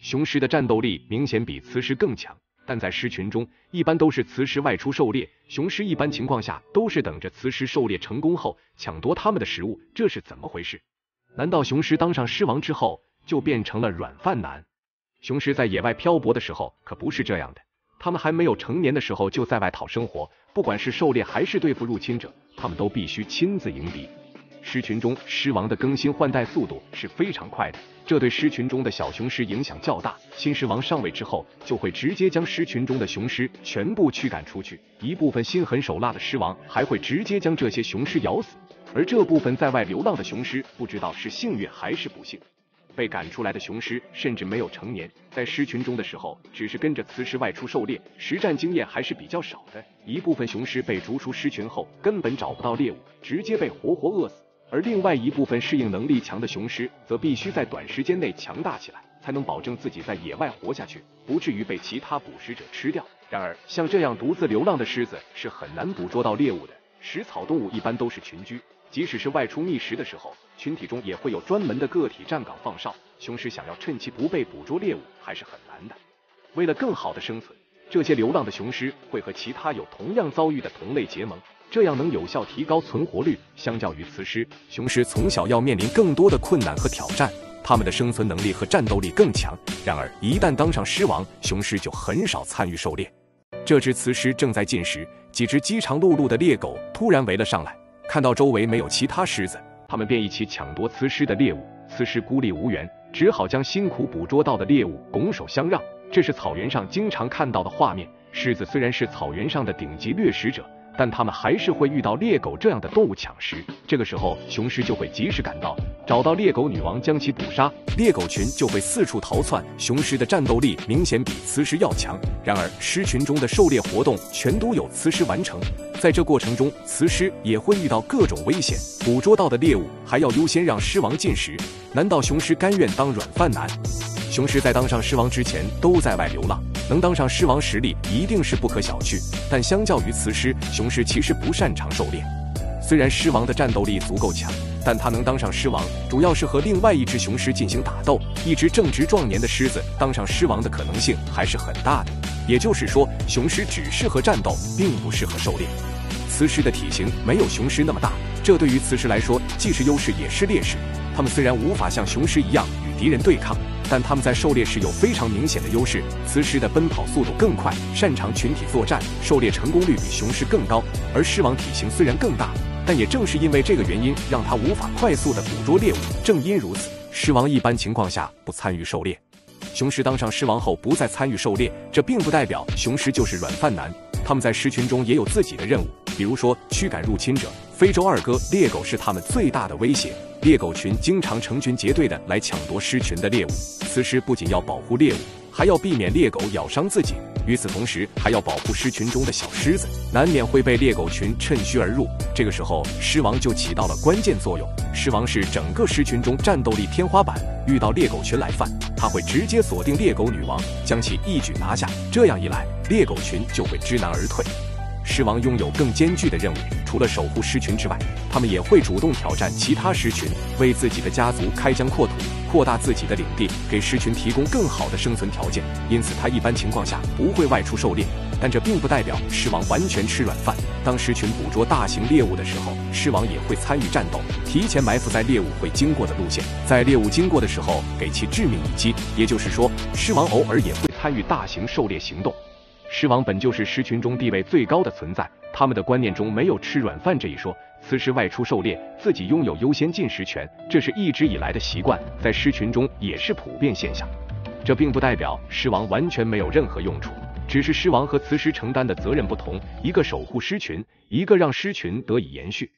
雄狮的战斗力明显比雌狮更强，但在狮群中，一般都是雌狮外出狩猎，雄狮一般情况下都是等着雌狮狩猎成功后抢夺它们的食物，这是怎么回事？难道雄狮当上狮王之后就变成了软饭男？雄狮在野外漂泊的时候可不是这样的，它们还没有成年的时候就在外讨生活，不管是狩猎还是对付入侵者，它们都必须亲自迎敌。狮群中狮王的更新换代速度是非常快的，这对狮群中的小雄狮影响较大。新狮王上位之后，就会直接将狮群中的雄狮全部驱赶出去，一部分心狠手辣的狮王还会直接将这些雄狮咬死，而这部分在外流浪的雄狮不知道是幸运还是不幸。被赶出来的雄狮甚至没有成年，在狮群中的时候只是跟着雌狮外出狩猎，实战经验还是比较少的。一部分雄狮被逐出狮群后根本找不到猎物，直接被活活饿死，而另外一部分适应能力强的雄狮则必须在短时间内强大起来，才能保证自己在野外活下去，不至于被其他捕食者吃掉。然而像这样独自流浪的狮子是很难捕捉到猎物的，食草动物一般都是群居，即使是外出觅食的时候，群体中也会有专门的个体站岗放哨，雄狮想要趁其不被捕捉猎物还是很难的。为了更好的生存，这些流浪的雄狮会和其他有同样遭遇的同类结盟，这样能有效提高存活率。相较于雌狮，雄狮从小要面临更多的困难和挑战，它们的生存能力和战斗力更强。然而一旦当上狮王，雄狮就很少参与狩猎。这只雌狮正在进食，几只饥肠辘辘的猎狗突然围了上来，看到周围没有其他狮子，它们便一起抢夺雌狮的猎物。雌狮孤立无援，只好将辛苦捕捉到的猎物拱手相让，这是草原上经常看到的画面。狮子虽然是草原上的顶级掠食者，但它们还是会遇到猎狗这样的动物抢食，这个时候雄狮就会及时赶到，找到猎狗女王将其捕杀，猎狗群就会四处逃窜。雄狮的战斗力明显比雌狮要强，然而狮群中的狩猎活动全都由雌狮完成，在这过程中雌狮也会遇到各种危险，捕捉到的猎物还要优先让狮王进食。难道雄狮甘愿当软饭男？雄狮在当上狮王之前都在外流浪，能当上狮王实力一定是不可小觑，但相较于雌狮，雄狮其实不擅长狩猎。虽然狮王的战斗力足够强，但他能当上狮王主要是和另外一只雄狮进行打斗，一只正值壮年的狮子当上狮王的可能性还是很大的。也就是说，雄狮只适合战斗，并不适合狩猎。雌狮的体型没有雄狮那么大，这对于雌狮来说既是优势也是劣势。它们虽然无法像雄狮一样与敌人对抗，但它们在狩猎时有非常明显的优势。雌狮的奔跑速度更快，擅长群体作战，狩猎成功率比雄狮更高。而狮王体型虽然更大，但也正是因为这个原因，让它无法快速地捕捉猎物。正因如此，狮王一般情况下不参与狩猎。雄狮当上狮王后不再参与狩猎，这并不代表雄狮就是软饭男，他们在狮群中也有自己的任务，比如说驱赶入侵者。非洲二哥猎狗是他们最大的威胁，猎狗群经常成群结队的来抢夺狮群的猎物。雌狮不仅要保护猎物，还要避免猎狗咬伤自己，与此同时还要保护狮群中的小狮子，难免会被猎狗群趁虚而入。这个时候狮王就起到了关键作用。狮王是整个狮群中战斗力天花板，遇到猎狗群来犯，他会直接锁定猎狗女王，将其一举拿下。这样一来，猎狗群就会知难而退。狮王拥有更艰巨的任务，除了守护狮群之外，他们也会主动挑战其他狮群，为自己的家族开疆扩土，扩大自己的领地，给狮群提供更好的生存条件。因此他一般情况下不会外出狩猎，但这并不代表狮王完全吃软饭。当狮群捕捉大型猎物的时候，狮王也会参与战斗，提前埋伏在猎物会经过的路线，在猎物经过的时候给其致命一击。也就是说，狮王偶尔也会参与大型狩猎行动。狮王本就是狮群中地位最高的存在，他们的观念中没有吃软饭这一说。雌狮外出狩猎，自己拥有优先进食权，这是一直以来的习惯，在狮群中也是普遍现象。这并不代表狮王完全没有任何用处，只是狮王和雌狮承担的责任不同，一个守护狮群，一个让狮群得以延续。